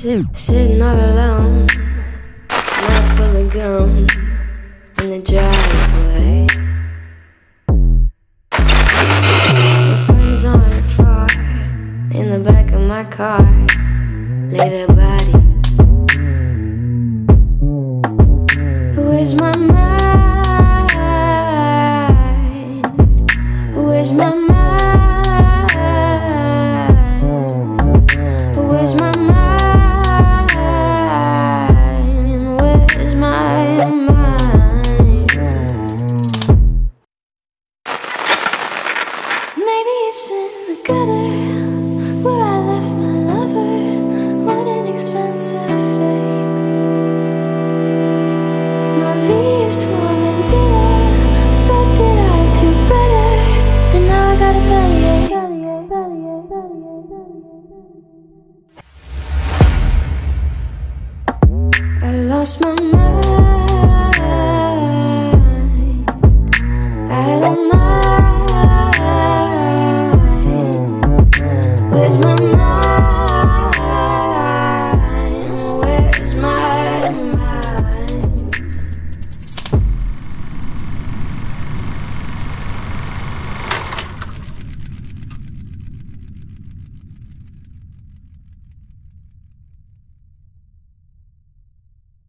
Sitting all alone, mouth full of gum in the driveway. My friends aren't far, in the back of my car, lay their bodies. Where's my mind? Where's my mind? Where's my mind? Where's my mind? Maybe it's in the gutter where I left my lover. What an expensive fate. My V is for Vendetta. I thought that I'd feel better, but now I gotta bellyache. I lost my mind. I don't mind. Where's my mind?